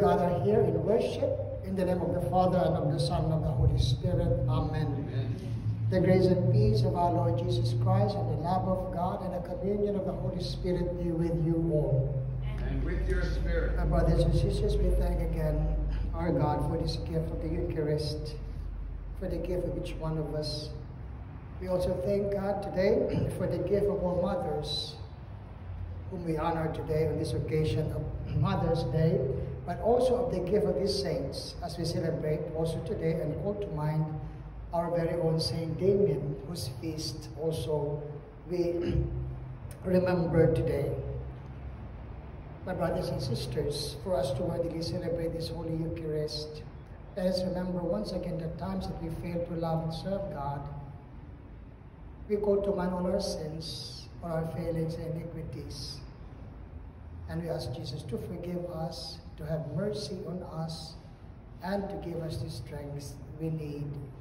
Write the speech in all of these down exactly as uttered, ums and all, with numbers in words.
gather here in worship. In the name of the Father, and of the Son, and of the Holy Spirit. Amen. Amen. The grace and peace of our Lord Jesus Christ, and the love of God, and the communion of the Holy Spirit be with you all. And with your spirit. My brothers and sisters, we thank again our God for this gift of the Eucharist, for the gift of each one of us. We also thank God today for the gift of our mothers, whom we honor today on this occasion of Mother's Day, but also of the gift of His saints, as we celebrate also today and call to mind our very own Saint Damien, whose feast also we remember today. My brothers and sisters, for us to worthily celebrate this Holy Eucharist, let us remember once again the times that we fail to love and serve God. We call to mind all our sins, all our failings and iniquities. And we ask Jesus to forgive us, to have mercy on us, and to give us the strength we need.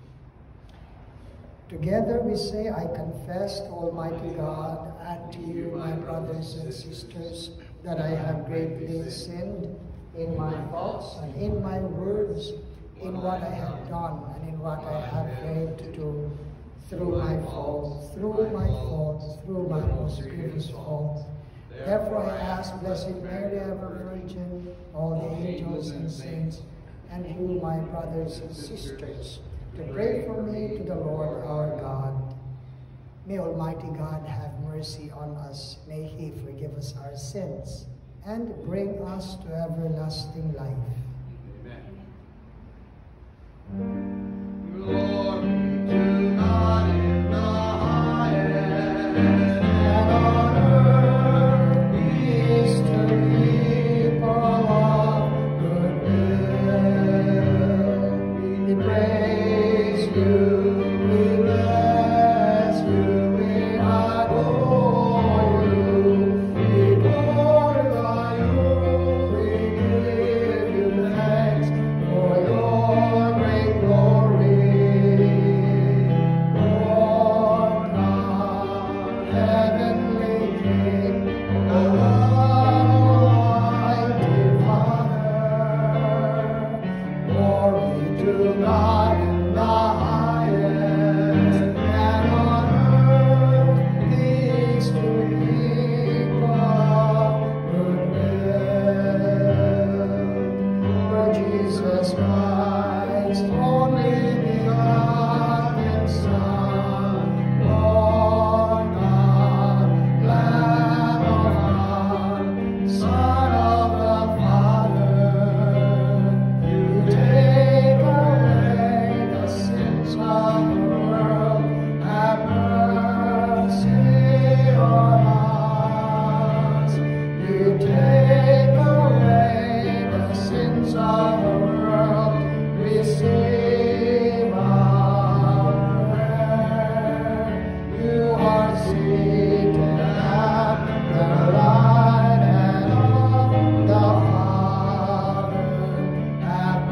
Together we say, I confess to Almighty God and to you, my brothers and sisters, that I have greatly sinned in my thoughts and in my words, in what I have done and in what I have failed to do, through my fault, through my fault, through my most grievous fault. Therefore I ask Blessed Mary, ever Virgin, all the angels and saints, and you, my brothers and sisters, to pray for me to the Lord our God. May Almighty God have mercy on us. May He forgive us our sins and bring us to everlasting life. Amen. Glory to God in the highest, and on earth peace to people of good will. We praise you, we bless you, we adore you, we glorify you, we give you thanks for your great glory. Lord God, heavenly King, the Almighty Father, glory to God in the highest, and on earth peace to people of good will. Lord Jesus Christ, only begotten Son, Lord God, Lamb of God, Son of the Father, you take away the sins of the world. Have mercy on us. You take away the sins of the world. Receive our prayer. You are seated at the right hand of the Father. Have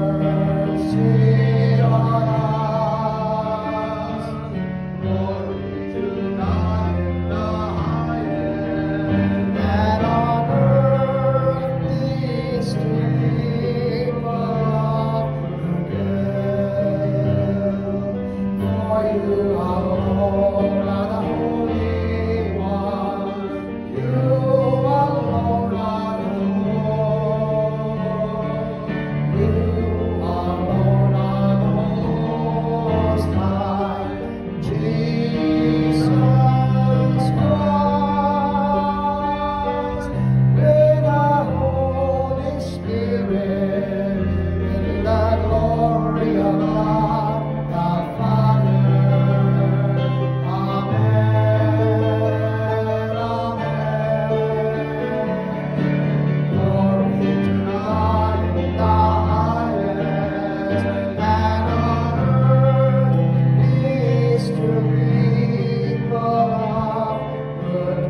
mercy on us. Glory to God in the highest, and on earth peace to people of good will. For you alone are the Holy One. You alone are the Lord. You alone are the Most High. Jesus Christ, with the Holy Spirit, in the glory of God the Father. Amen. Amen. Glory to God in the highest, and on earth peace to people of good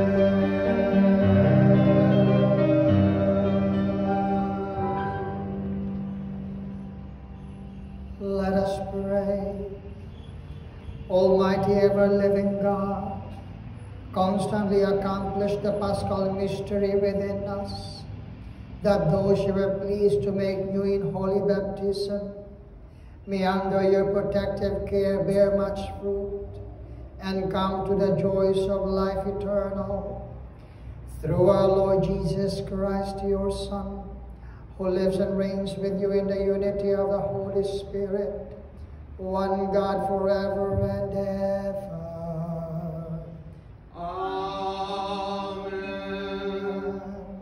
will. Let us pray. Almighty ever-living God, constantly accomplish the Paschal mystery within us. that those you were pleased to make new in holy baptism may under your protective care bear much fruit and come to the joys of life eternal. Through our Lord Jesus Christ, your Son, who lives and reigns with you in the unity of the Holy Spirit, one God forever and ever. Amen.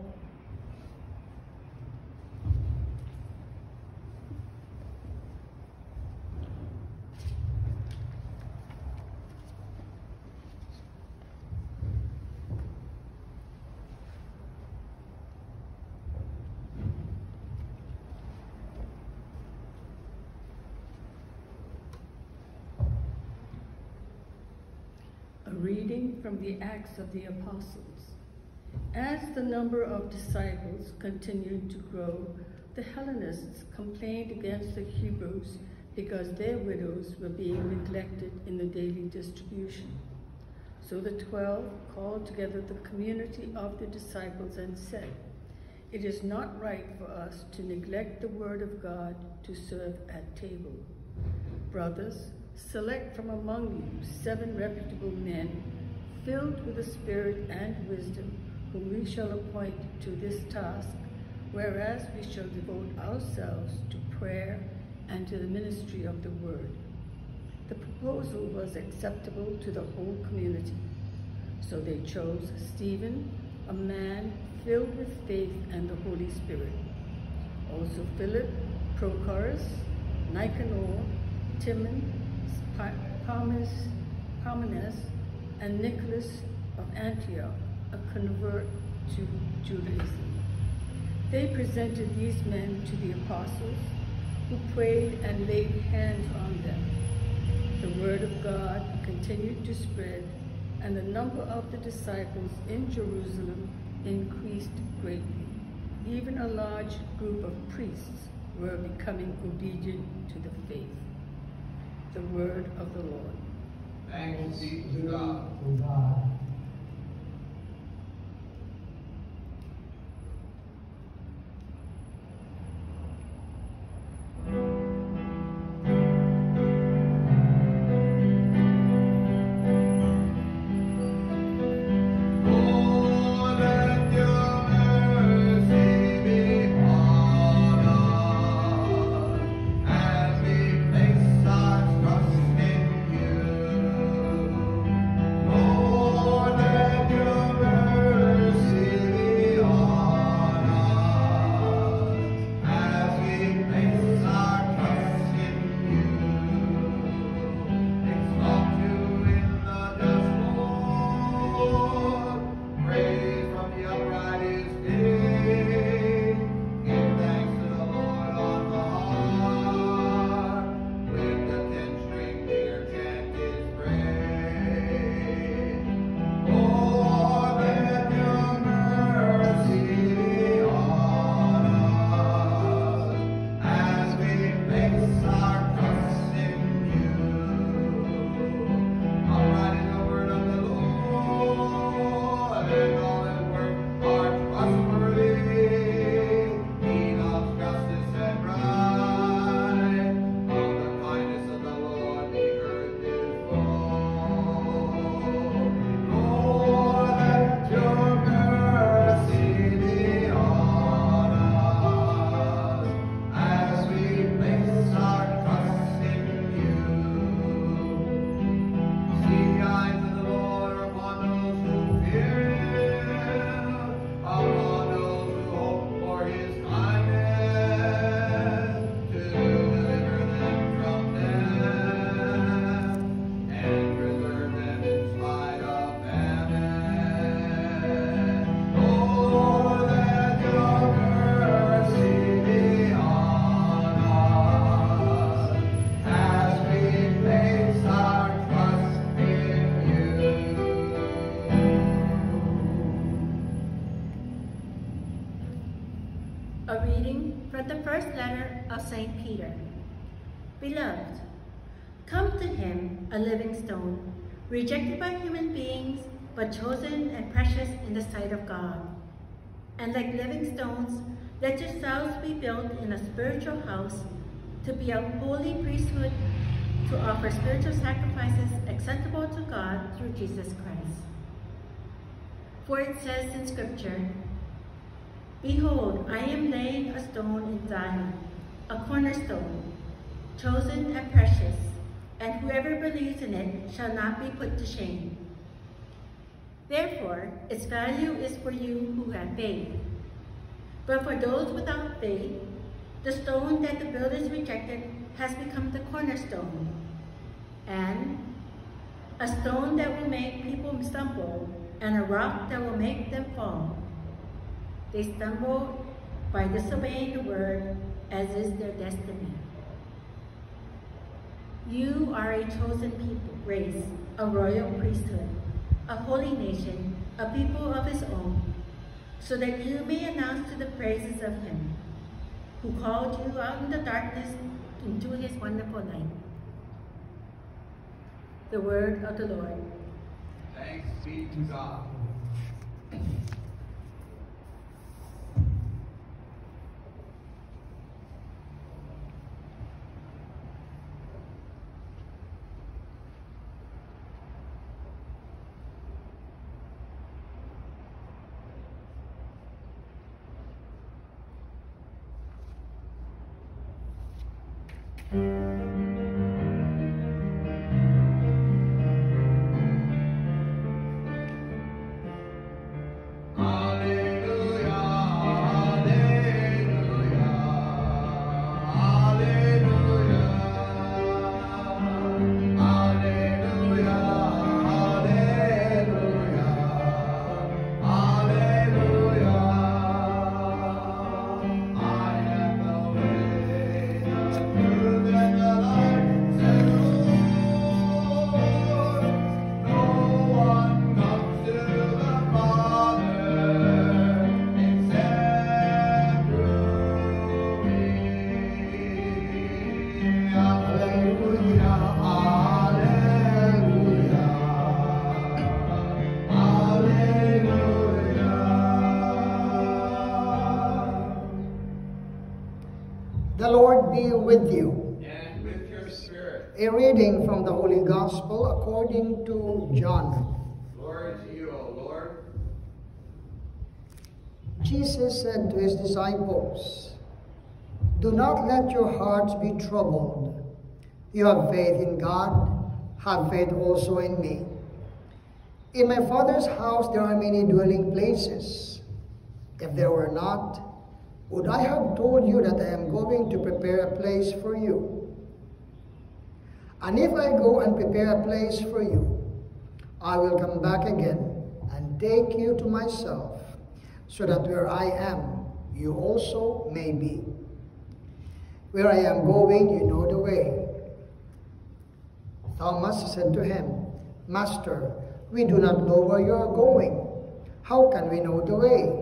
A reading from the Acts of the Apostles. As the number of disciples continued to grow, the Hellenists complained against the Hebrews because their widows were being neglected in the daily distribution. So the twelve called together the community of the disciples and said, "It is not right for us to neglect the word of God to serve at table. Brothers, select from among you seven reputable men, filled with the Spirit and wisdom, whom we shall appoint to this task, whereas we shall devote ourselves to prayer and to the ministry of the word." The proposal was acceptable to the whole community. So they chose Stephen, a man filled with faith and the Holy Spirit. Also Philip, Prochorus, Nicanor, Timon, Parmenas, Parmenas, and Nicholas of Antioch, a convert to Judaism. They presented these men to the apostles, who prayed and laid hands on them. The word of God continued to spread, and the number of the disciples in Jerusalem increased greatly. Even a large group of priests were becoming obedient to the faith. The word of the Lord. Thanks be to God. To God. A reading from the first letter of Saint Peter. Beloved, come to him, a living stone, rejected by human beings, but chosen and precious in the sight of God. And like living stones, let yourselves be built in a spiritual house to be a holy priesthood, to offer spiritual sacrifices acceptable to God through Jesus Christ. For it says in Scripture, "Behold, I am laying a stone in Zion, a cornerstone, chosen and precious, and whoever believes in it shall not be put to shame." Therefore, its value is for you who have faith. But for those without faith, the stone that the builders rejected has become the cornerstone, and a stone that will make people stumble, and a rock that will make them fall. They stumble by disobeying the word, as is their destiny. You are a chosen people, race, a royal priesthood, a holy nation, a people of his own, so that you may announce to the praises of him who called you out in the darkness into his wonderful light. The word of the Lord. Thanks be to God. The Lord be with you. And with your spirit. A reading from the Holy Gospel according to John. Glory to you, O Lord. Jesus said to his disciples, "Do not let your hearts be troubled. You have faith in God, have faith also in me. In my Father's house there are many dwelling places. If there were not, would I have told you that I am going to prepare a place for you? And if I go and prepare a place for you, I will come back again and take you to myself, so that where I am, you also may be. Where I am going, you know the way." Thomas said to him, "Master, we do not know where you are going. How can we know the way?"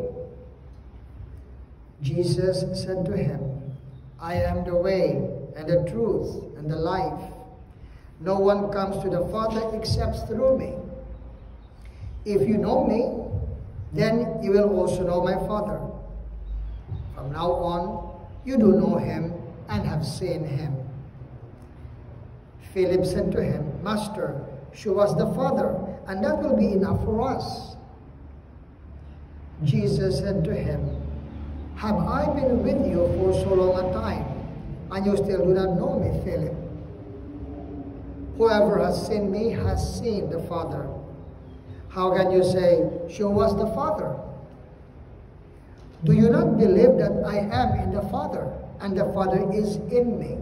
Jesus said to him, "I am the way and the truth and the life. No one comes to the Father except through me. If you know me, then you will also know my Father. From now on, you do know him and have seen him." Philip said to him, "Master, show us the Father, and that will be enough for us." Jesus said to him, "Have I been with you for so long a time, and you still do not know me, Philip? Whoever has seen me has seen the Father. How can you say, 'Show us the Father'? Do you not believe that I am in the Father, and the Father is in me?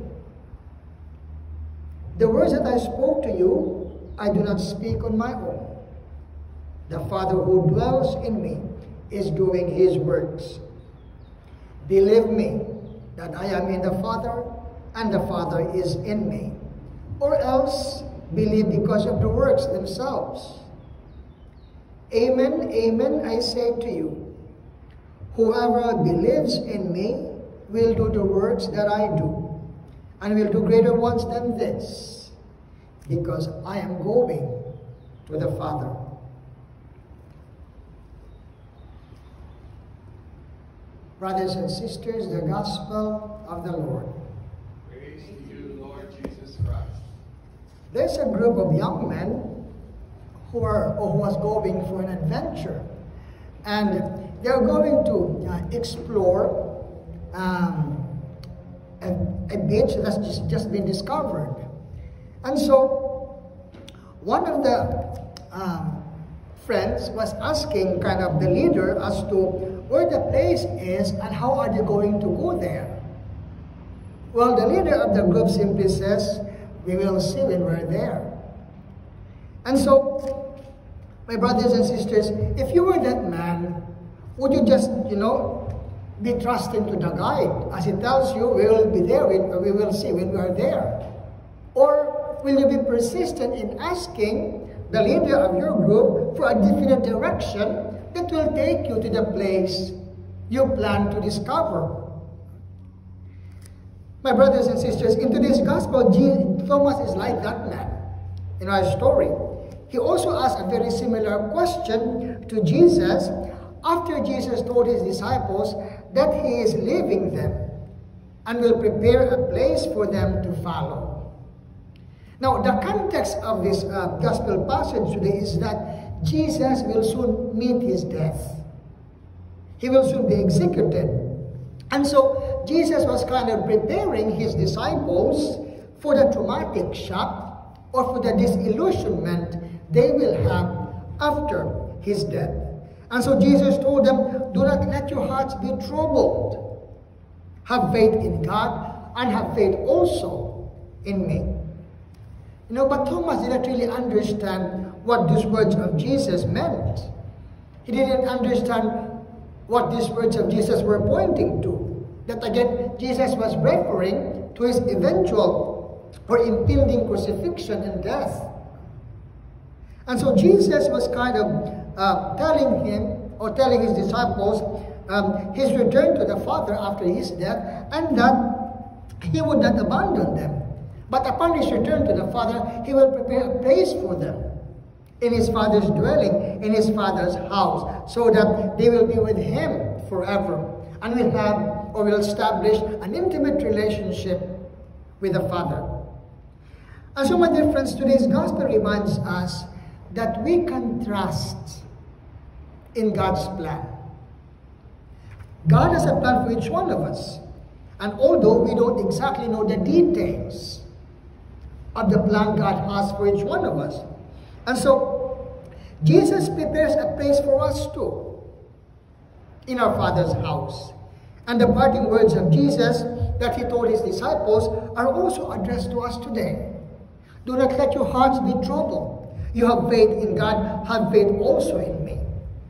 The words that I spoke to you, I do not speak on my own. The Father who dwells in me is doing his works. Believe me that I am in the Father, and the Father is in me. Or else, believe because of the works themselves. Amen, amen, I say to you, whoever believes in me will do the works that I do, and will do greater ones than this, because I am going to the Father." Brothers and sisters, the Gospel of the Lord. Praise to you, Lord Jesus Christ. There's a group of young men who, are, who was going for an adventure. And they're going to uh, explore um, a, a beach that's just, just been discovered. And so, one of the um, friends was asking kind of the leader as to where the place is and how are they going to go there. Well, the leader of the group simply says, we will see when we're there. And so, my brothers and sisters, if you were that man, would you just, you know, be trusting to the guide? As he tells you, we will be there, we, we will see when we are there. Or will you be persistent in asking the leader of your group for a definite direction that will take you to the place you plan to discover? My brothers and sisters, in today's gospel, Thomas is like that man in our story. He also asked a very similar question to Jesus after Jesus told his disciples that he is leaving them and will prepare a place for them to follow. Now, the context of this uh, gospel passage today is that Jesus will soon meet his death. He will soon be executed. And so, Jesus was kind of preparing his disciples for the traumatic shock or for the disillusionment they will have after his death. And so, Jesus told them, do not let your hearts be troubled. Have faith in God and have faith also in me. You know, but Thomas didn't really understand what these words of Jesus meant. He didn't understand what these words of Jesus were pointing to. That again, Jesus was referring to his eventual or impending crucifixion and death. And so Jesus was kind of uh, telling him, or telling his disciples, um, his return to the Father after his death, and that he would not abandon them. But upon his return to the Father, he will prepare a place for them in his Father's dwelling, in his Father's house, so that they will be with him forever and will have or will establish an intimate relationship with the Father. And so, my dear friends, today's gospel reminds us that we can trust in God's plan. God has a plan for each one of us. And although we don't exactly know the details of the plan God has for each one of us. And so, Jesus prepares a place for us too, in our Father's house. And the parting words of Jesus that he told his disciples are also addressed to us today. Do not let your hearts be troubled. You have faith in God, have faith also in me.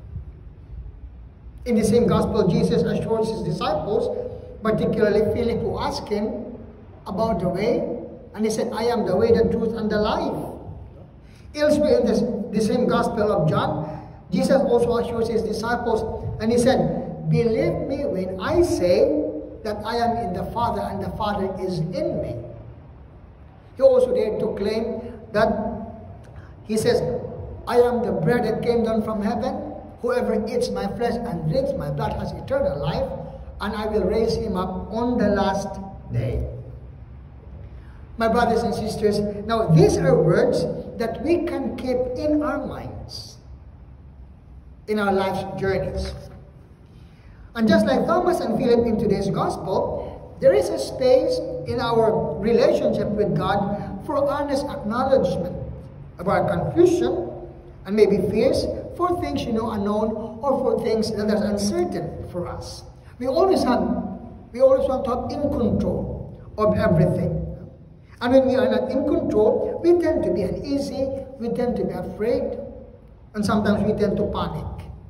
In the same gospel, Jesus assures his disciples, particularly Philip, who asked him about the way, and he said, I am the way, the truth, and the life. Elsewhere in this, the same gospel of John, Jesus also assures his disciples, and he said, believe me when I say that I am in the Father, and the Father is in me. He also dared to claim that, he says, I am the bread that came down from heaven. Whoever eats my flesh and drinks my blood has eternal life, and I will raise him up on the last day. My brothers and sisters, now these are words that we can keep in our minds, in our life's journeys. And just like Thomas and Philip in today's gospel, there is a space in our relationship with God for honest acknowledgement of our confusion and maybe fears for things you know unknown or for things that are uncertain for us. We always have, we always want to have in control of everything. And when we are not in control, we tend to be uneasy, we tend to be afraid, and sometimes we tend to panic.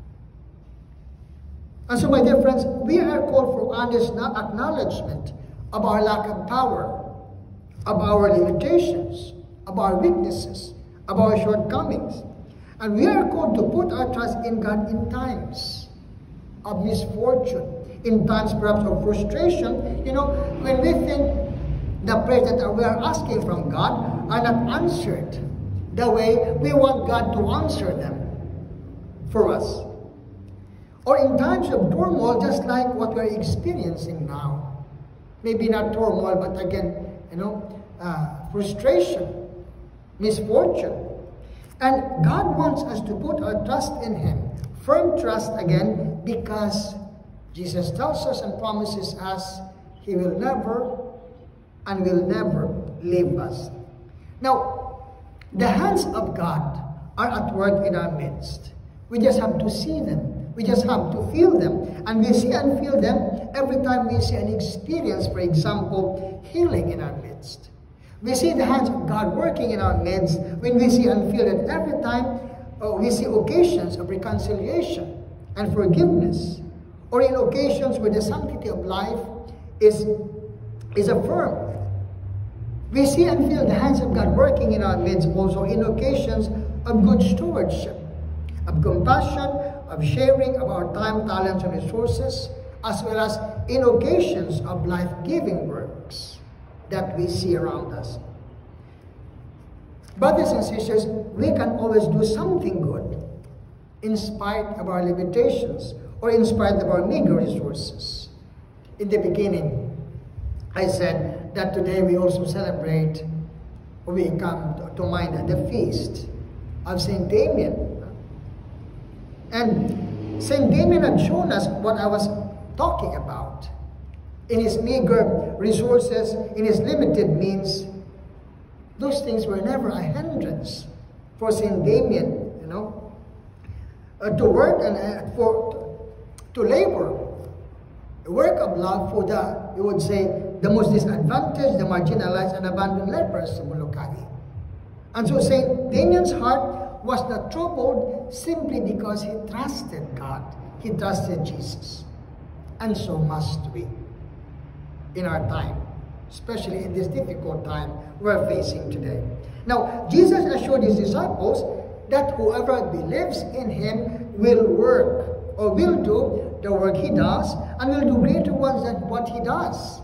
And so, my dear friends, we are called for honest acknowledgement of our lack of power, of our limitations, of our weaknesses, of our shortcomings. And we are called to put our trust in God in times of misfortune, in times perhaps of frustration. You know, when we think the prayers that we are asking from God are not answered the way we want God to answer them for us. Or in times of turmoil, just like what we're experiencing now. Maybe not turmoil, but again, you know, uh, frustration, misfortune. And God wants us to put our trust in Him. Firm trust again, because Jesus tells us and promises us He will never and will never leave us. Now, the hands of God are at work in our midst. We just have to see them. We just have to feel them. And we see and feel them every time we see and experience, for example, healing in our midst. We see the hands of God working in our midst when we see and feel it every time uh, we see occasions of reconciliation and forgiveness, or in occasions where the sanctity of life is, is affirmed. We see and feel the hands of God working in our midst also in occasions of good stewardship, of compassion, of sharing of our time, talents, and resources, as well as in occasions of life-giving works that we see around us. Brothers and sisters, we can always do something good in spite of our limitations or in spite of our meager resources. In the beginning, I said that today we also celebrate, or we come to mind, the feast of Saint Damien. And Saint Damien had shown us what I was talking about. In his meager resources, in his limited means, those things were never a hindrance for Saint Damien, you know, uh, to work and uh, for to labor, a work of love for the, you would say, the most disadvantaged, the marginalized, and abandoned lepers of Molokai. And so Saint Damien's heart was not troubled simply because he trusted God. He trusted Jesus. And so must we in our time, especially in this difficult time we're facing today. Now, Jesus assured his disciples that whoever believes in him will work or will do the work he does and will do greater ones than what he does.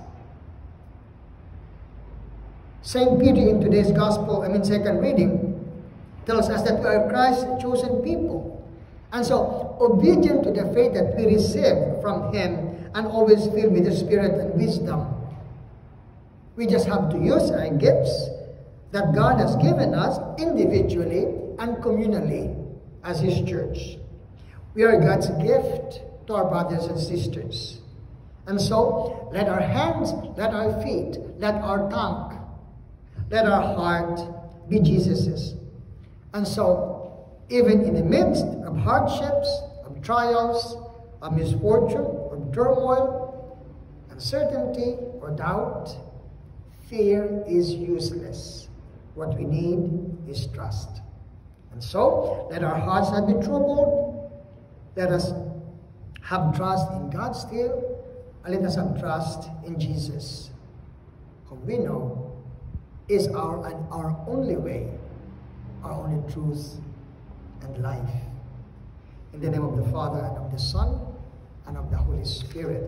Saint Peter in today's gospel, I mean second reading, tells us that we are Christ's chosen people. And so, obedient to the faith that we receive from Him and always filled with the Spirit and wisdom, we just have to use our gifts that God has given us individually and communally as His church. We are God's gift to our brothers and sisters. And so, let our hands, let our feet, let our tongue, let our heart be Jesus's. And so, even in the midst of hardships, of trials, of misfortune, of turmoil, uncertainty, or doubt, fear is useless. What we need is trust. And so, let our hearts not be troubled. Let us have trust in God still, and let us have trust in Jesus, whom we know is our, and our only way, our only truth and life. In the name of the Father, and of the Son, and of the Holy Spirit.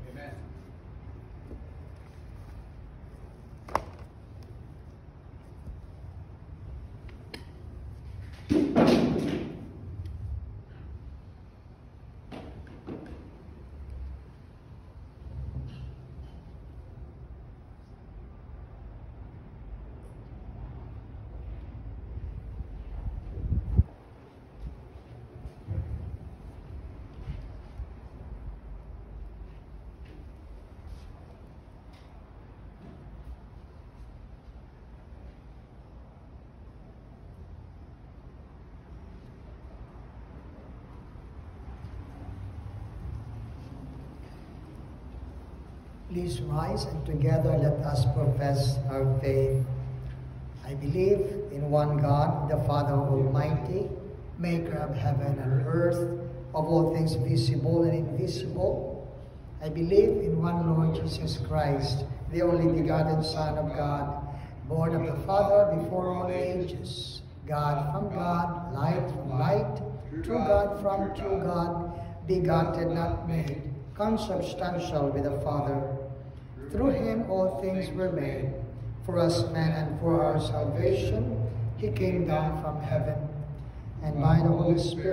Please rise, and together let us profess our faith. I believe in one God, the Father Almighty, maker of heaven and earth, of all things visible and invisible. I believe in one Lord Jesus Christ, the only begotten Son of God, born of the Father before all ages, God from God, light from light, true God from true God, begotten, not made, consubstantial with the Father. Through him all things were made. For us men and for our salvation, he came down from heaven, and by the Holy Spirit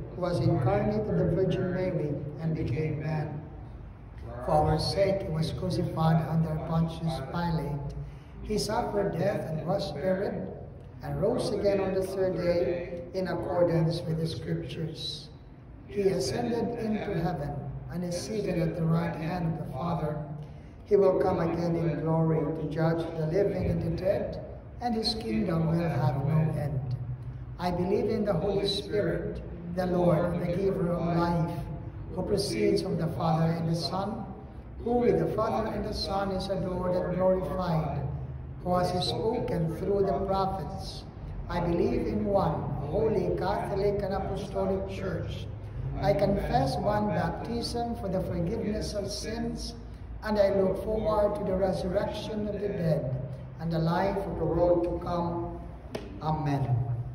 who was incarnate of the Virgin Mary and became man. For our sake he was crucified under Pontius Pilate. He suffered death and was buried, and rose again on the third day in accordance with the Scriptures. He ascended into heaven and is seated at the right hand of the Father. He will come again in glory to judge the living and the dead, and his kingdom will have no end. I believe in the Holy Spirit, the Lord, the giver of life, who proceeds from the Father and the Son, who with the Father and the Son is adored and glorified, who has spoken through the prophets. I believe in one holy Catholic and Apostolic Church. I confess one baptism for the forgiveness of sins, and I look forward to the resurrection of the dead and the life of the world to come. Amen.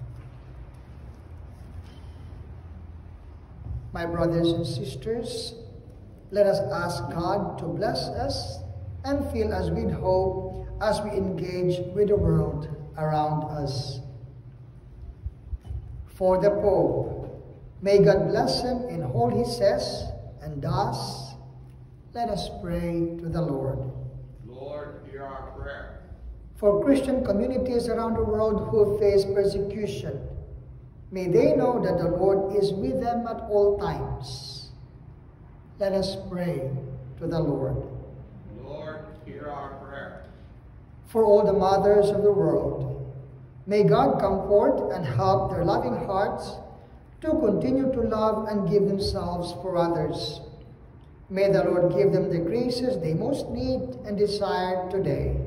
My brothers and sisters, let us ask God to bless us and fill us with hope as we engage with the world around us. For the Pope, may God bless him in all he says and does. Let us pray to the Lord. Lord, hear our prayer. For Christian communities around the world who face persecution, may they know that the Lord is with them at all times. Let us pray to the Lord. Lord, hear our prayer. For all the mothers of the world, may God comfort and help their loving hearts to continue to love and give themselves for others. May the Lord give them the graces they most need and desire today.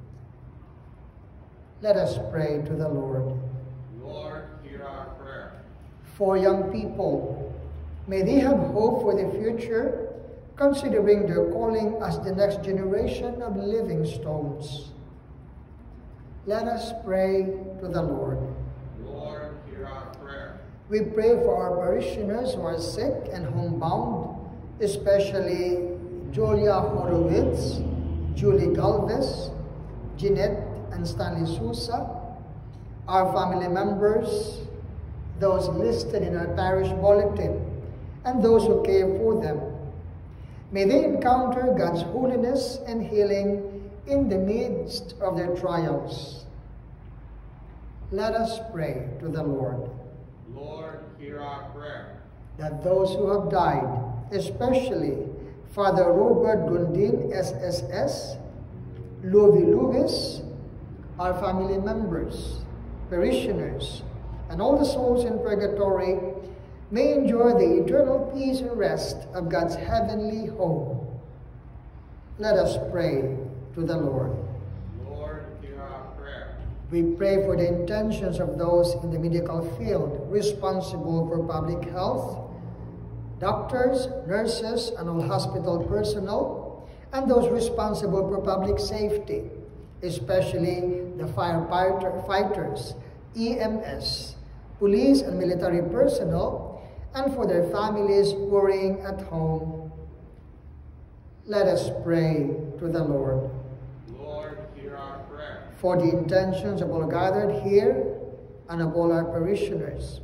Let us pray to the Lord. Lord, hear our prayer. For young people, may they have hope for the future, considering their calling as the next generation of living stones. Let us pray to the Lord. Lord, hear our prayer. We pray for our parishioners who are sick and homebound, especially Julia Horowitz, Julie Galvez, Jeanette and Stanley Sousa, our family members, those listed in our parish bulletin, and those who care for them. May they encounter God's holiness and healing in the midst of their trials. Let us pray to the Lord. Lord, hear our prayer. That those who have died, especially Father Robert Gundin, S S S, Louis Lewis, our family members, parishioners, and all the souls in purgatory may enjoy the eternal peace and rest of God's heavenly home. Let us pray to the Lord. Lord, hear our prayer. We pray for the intentions of those in the medical field responsible for public health, doctors, nurses, and all hospital personnel, and those responsible for public safety, especially the firefighters, E M S, police and military personnel, and for their families worrying at home. Let us pray to the Lord. Lord, hear our prayer. For the intentions of all gathered here and of all our parishioners,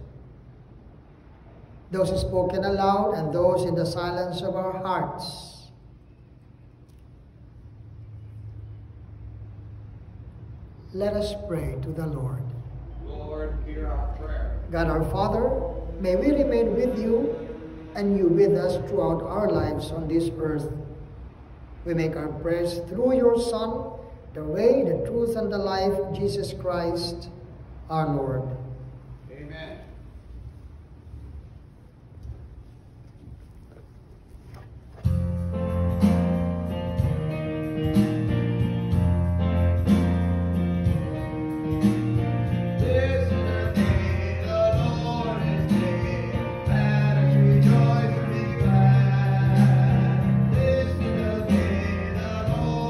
those spoken aloud and those in the silence of our hearts. Let us pray to the Lord. Lord, hear our prayer. God our Father, may we remain with you and you with us throughout our lives on this earth. We make our prayers through your Son, the way, the truth, and the life, Jesus Christ, our Lord. Amen.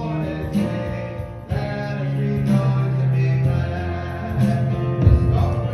Stop.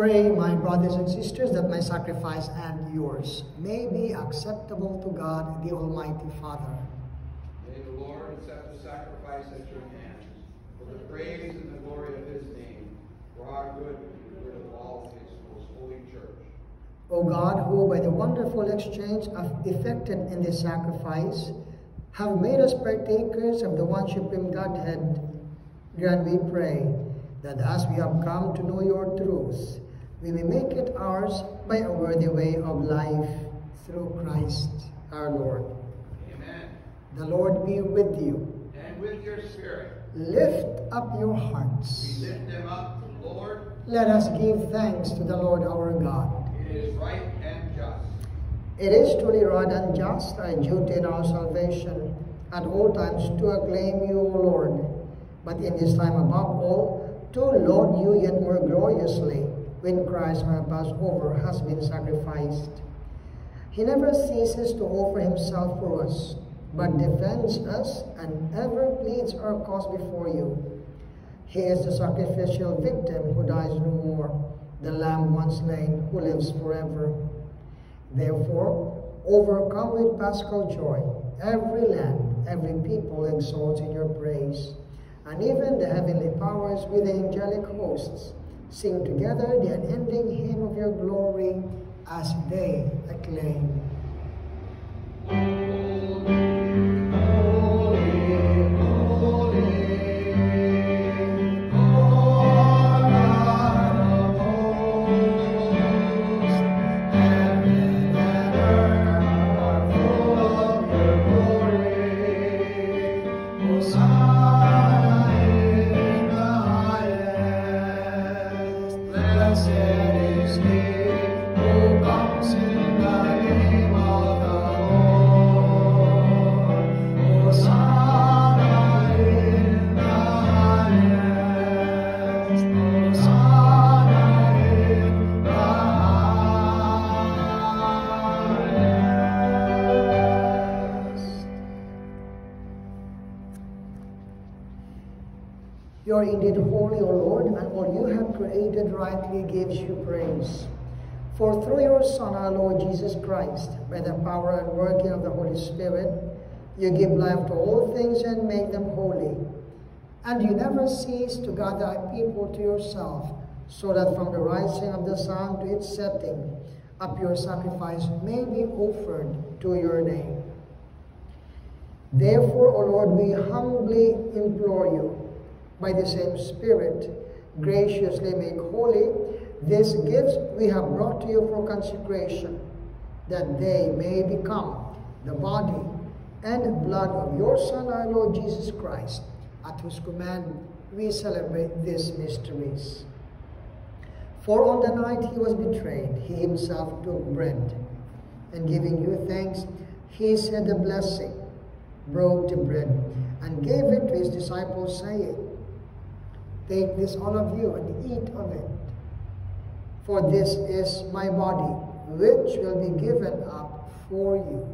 Pray, my brothers and sisters, that my sacrifice and yours may be acceptable to God, the Almighty Father. May the Lord accept the sacrifice at your hands, for the praise and the glory of his name, for our good and the good of all his most holy church. O God, who by the wonderful exchange effected in this sacrifice have made us partakers of the one supreme Godhead, grant, we pray, that as we have come to know your truth, we may make it ours by a worthy way of life through Christ our Lord. Amen. The Lord be with you. And with your spirit. Lift up your hearts. We lift them up to the Lord. Let us give thanks to the Lord our God. It is right and just. It is truly right and just, our duty and our salvation, at all times to acclaim you, O Lord, but in this time above all, to laud you yet more gloriously, when Christ our Passover has been sacrificed. He never ceases to offer himself for us, but defends us and ever pleads our cause before you. He is the sacrificial victim who dies no more, the Lamb once slain who lives forever. Therefore, overcome with paschal joy, every land, every people exalts in your praise, and even the heavenly powers with the angelic hosts sing together the unending hymn of your glory as they acclaim. You are indeed holy, O Lord, and all you have created rightly gives you praise. For through your Son, our Lord Jesus Christ, by the power and working of the Holy Spirit, you give life to all things and make them holy. And you never cease to gather a people to yourself, so that from the rising of the sun to its setting, a pure sacrifice may be offered to your name. Therefore, O Lord, we humbly implore you, by the same Spirit, graciously make holy these gifts we have brought to you for consecration, that they may become the body and blood of your Son, our Lord Jesus Christ, at whose command we celebrate these mysteries. For on the night he was betrayed, he himself took bread, and giving you thanks, he said a blessing, broke the bread, and gave it to his disciples, saying, "Take this, all of you, and eat of it. For this is my body, which will be given up for you."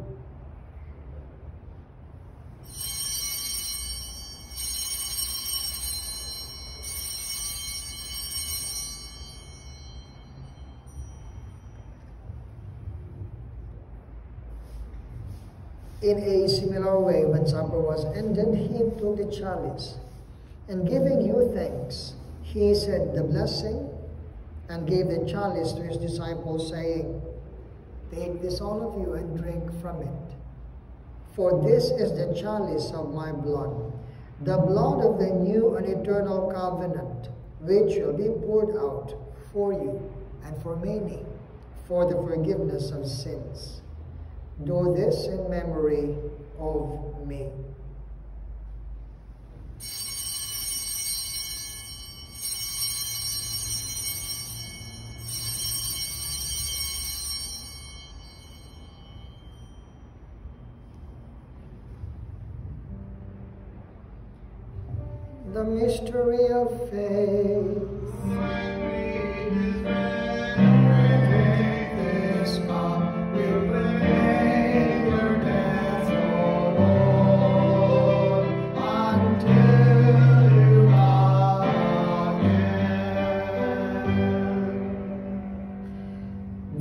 In a similar way, when supper was ended, he took the chalice, and giving you thanks, he said the blessing, and gave the chalice to his disciples, saying, "Take this, all of you, and drink from it. For this is the chalice of my blood, the blood of the new and eternal covenant, which will be poured out for you and for many, for the forgiveness of sins. Do this in memory of me." The mystery of faith.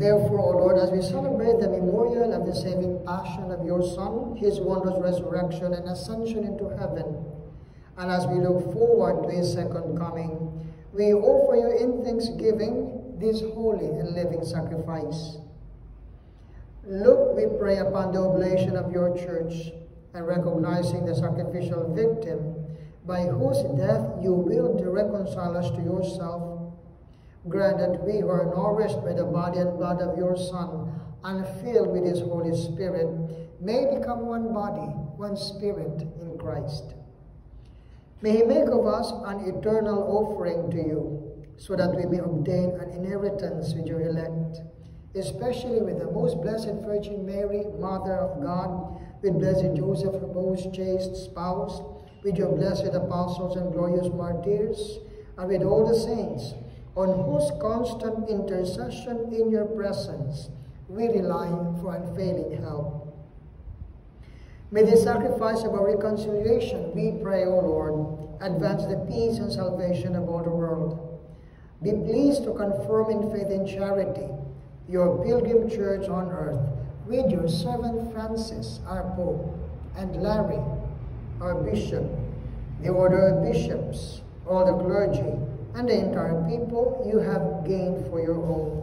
Therefore, O Lord, as we celebrate the memorial of the saving passion of your Son, his wondrous resurrection and ascension into heaven, and as we look forward to his second coming, we offer you in thanksgiving this holy and living sacrifice. Look, we pray, upon the oblation of your church, and recognizing the sacrificial victim, by whose death you willed to reconcile us to yourself, grant that we who are nourished by the body and blood of your Son, and filled with his Holy Spirit, may become one body, one spirit in Christ. May he make of us an eternal offering to you, so that we may obtain an inheritance with your elect, especially with the most blessed Virgin Mary, Mother of God, with blessed Joseph, her most chaste spouse, with your blessed apostles and glorious martyrs, and with all the saints, on whose constant intercession in your presence we rely for unfailing help. May the sacrifice of our reconciliation, we pray, O Lord, advance the peace and salvation of all the world. Be pleased to confirm in faith and charity your pilgrim church on earth, with your servant Francis, our Pope, and Larry, our Bishop, the order of bishops, all the clergy, and the entire people you have gained for your own.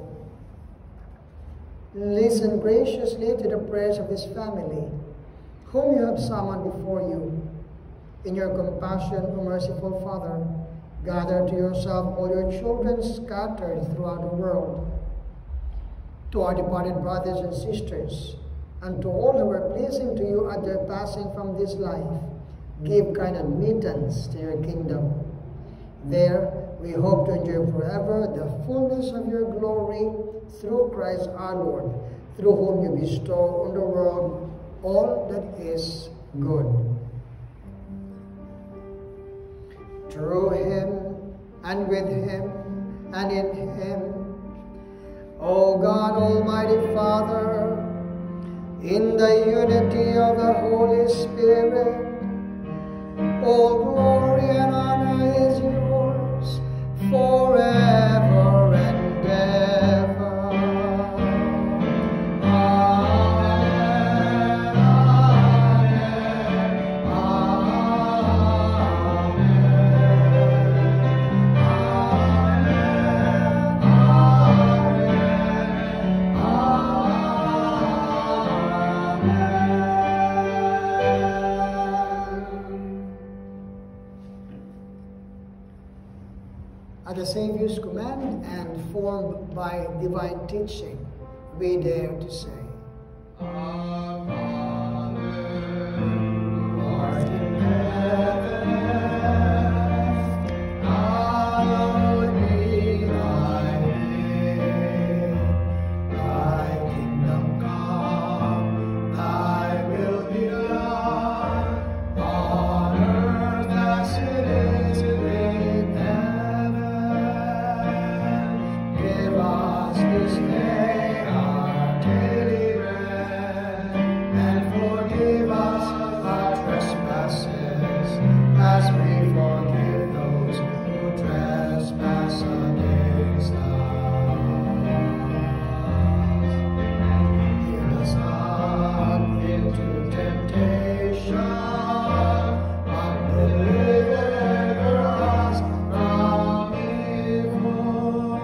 Listen graciously to the prayers of this family, whom you have summoned before you. In your compassion, O merciful Father, gather to yourself all your children scattered throughout the world. To our departed brothers and sisters, and to all who are pleasing to you at their passing from this life, give kind admittance to your kingdom. There we hope to enjoy forever the fullness of your glory through Christ our Lord, through whom you bestow on the world all that is good. Through him, and with him, and in him, O God, Almighty Father, in the unity of the Holy Spirit, all glory and honor is yours forever and ever. Amen, amen, At the Savior's command and formed by divine teaching, we dare to say, Our Father, who art in heaven, hallowed be thy name. Thy kingdom come, thy will be done, on earth as it is in heaven. Give us this day our daily bread, and forgive us our trespasses, as we forgive those who trespass against us. Lead us not into temptation, but deliver us from evil.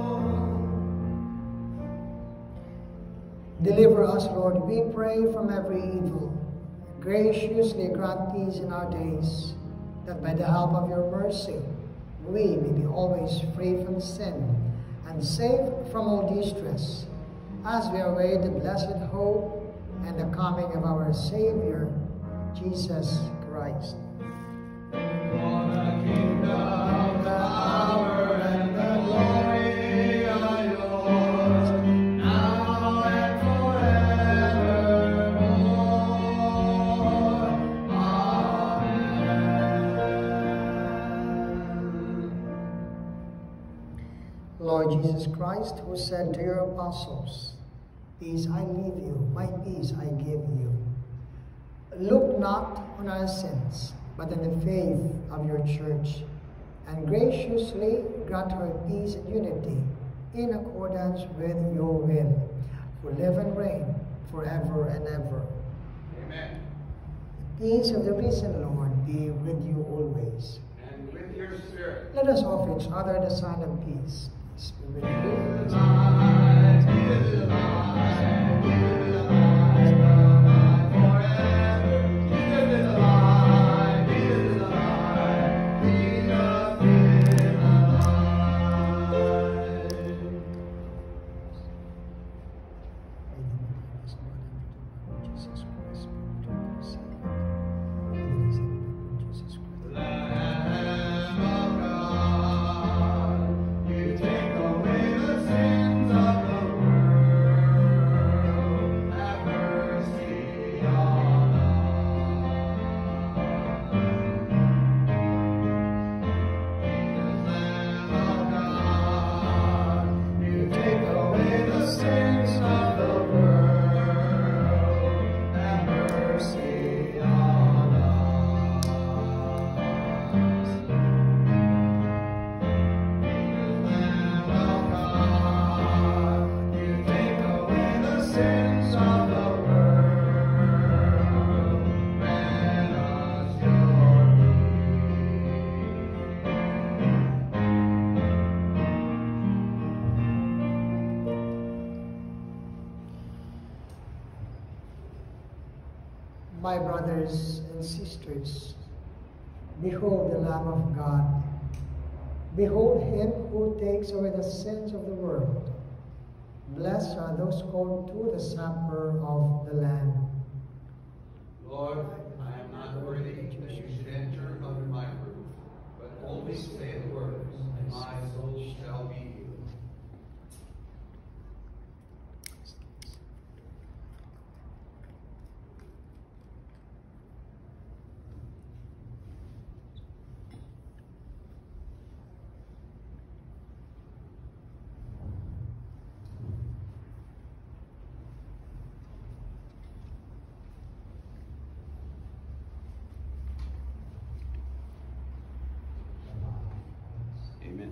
Deliver us, Lord, we pray, from every evil. Graciously grant peace in our days, that by the help of your mercy, we may be always free from sin and safe from all distress, as we await the blessed hope and the coming of our Savior, Jesus Christ. For the kingdom, the power, and the glory are yours, now and forevermore. Amen. Lord Jesus Christ, who said to your apostles, Peace I leave you, my peace I give you. Look not on our sins, but on the faith of your church, and graciously grant her peace and unity in accordance with your will, who live and reign forever and ever. Amen. The peace of the risen Lord be with you always. And with your spirit. Let us offer each other the sign of peace. Spirit of Give peace. life, give life, give life, life forever. Give it alive, give it alive, King of Kings alive. Jesus Christ, Jesus Christ. Lamb of God, you take away the sins of the world. Have mercy on us. Lamb of God, you take away the sins of the world. Have mercy on us. Lamb of God, you take away the sins of the world. Grant us your My brothers and sisters, behold the Lamb of God. Behold him who takes away the sins of the world. Blessed are those called to the supper of the Lamb. Lord, I am not worthy that you should enter under my roof, but only say the words, and my soul shall be healed. Amen.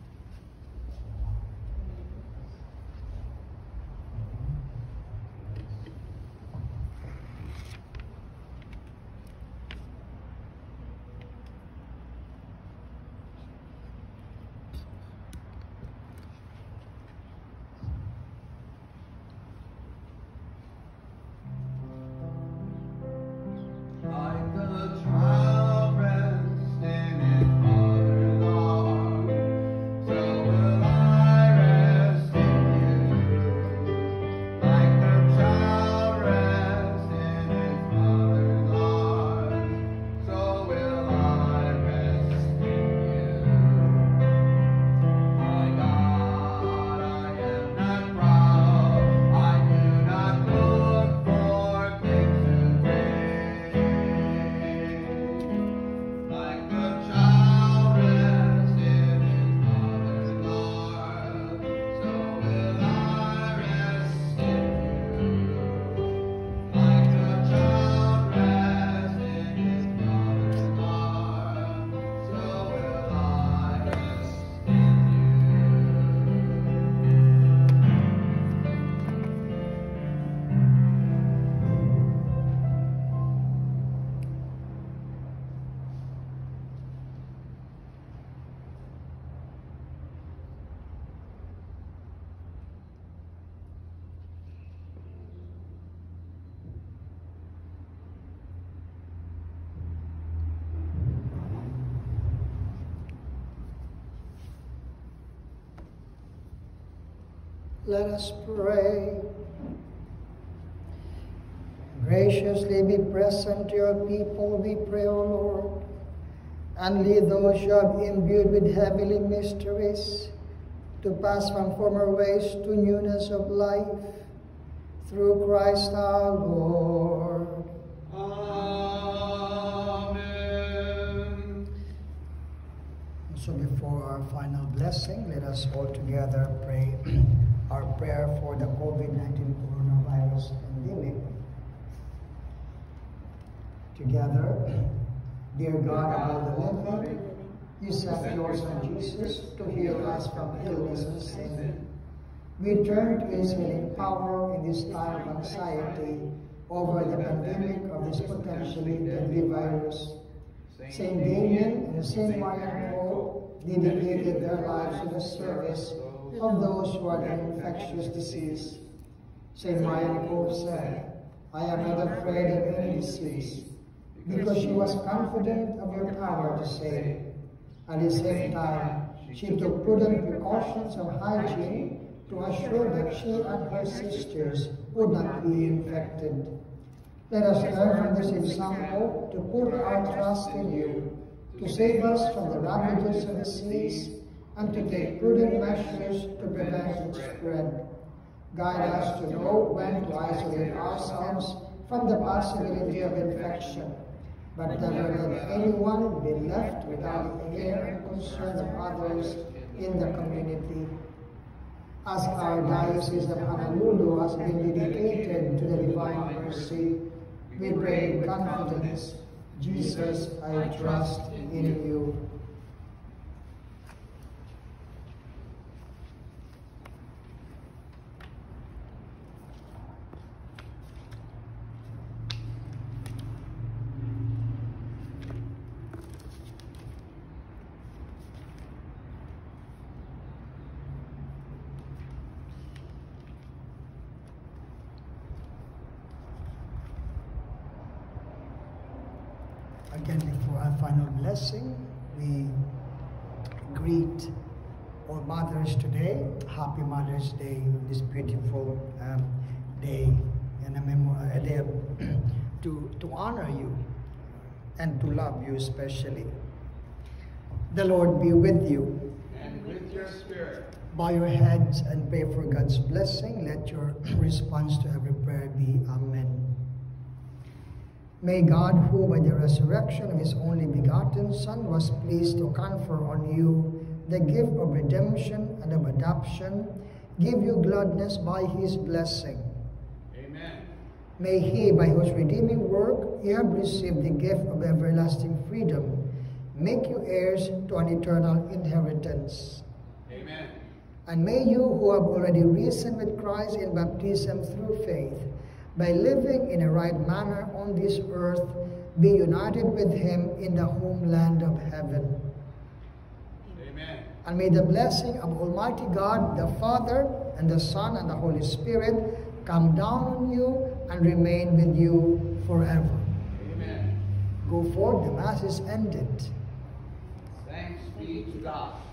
Like the child rests in its mother's arms, so will I rest in you. Like the child rests in its mother's arms, so will I rest in you. My God, I am not proud. I do not look for things to like the child rests in his mother's arms, so will I rest in you. Like the child rests in his mother's arms, so will I rest in you. Let us pray. Graciously be present to your people, we pray, O Lord, and lead those you have imbued with heavenly mysteries to pass from former ways to newness of life, through Christ our Lord. Amen. So before our final blessing, let us all together pray our prayer for the COVID nineteen coronavirus pandemic. Together, dear God of all the living, you sent your Son Jesus to heal us from illness and sin. We turn to His healing power in this time of anxiety over the pandemic of this potentially deadly virus. Saint Damien and Saint Marian Pope dedicated their lives to the service of those who are in infectious disease. Saint Marian Pope said, "I am not afraid of any disease, because she was confident of your power to save." At the same time, she took prudent precautions of hygiene to assure that she and her sisters would not be infected. Let us learn from this example to put our trust in you, to save us from the ravages of disease, and to take prudent measures to prevent its spread. Guide us to know when to isolate ourselves from the possibility of infection, but never let anyone be left without the care and concern of others in the community. As our Diocese of Honolulu has been dedicated to the Divine Mercy, we pray with confidence, Jesus, I trust in you. Again, before our final blessing, we greet all mothers today. Happy Mother's Day, this beautiful um, day, and a, memo- a day to, to honor you and to love you especially. The Lord be with you. And with your spirit. Bow your heads and pray for God's blessing. Let your response to every prayer be Amen. May God, who by the resurrection of His only begotten Son was pleased to confer on you the gift of redemption and of adoption, give you gladness by His blessing. Amen. May He, by whose redeeming work you have received the gift of everlasting freedom, make you heirs to an eternal inheritance. Amen. And may you, who have already risen with Christ in baptism through faith, by living in a right manner on this earth, be united with Him in the homeland of heaven. Amen. And may the blessing of Almighty God, the Father, and the Son, and the Holy Spirit come down on you and remain with you forever. Amen. Go forth, the Mass is ended. Thanks be to God.